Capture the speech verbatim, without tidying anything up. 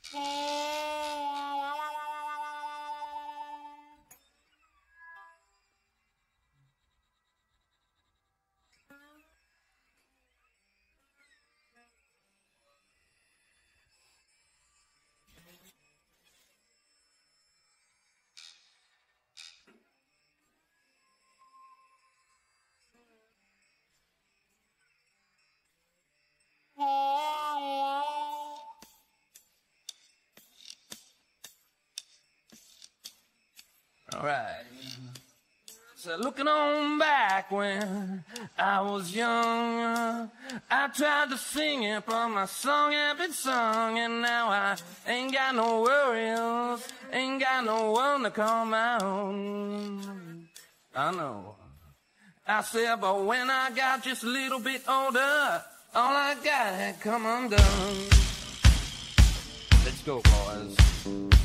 All right. So looking on back when I was young, I tried to sing it, but my song had been sung, and now I ain't got no worries, ain't got no one to call my own. I know. I said, but when I got just a little bit older, all I got had come undone. Let's go, boys.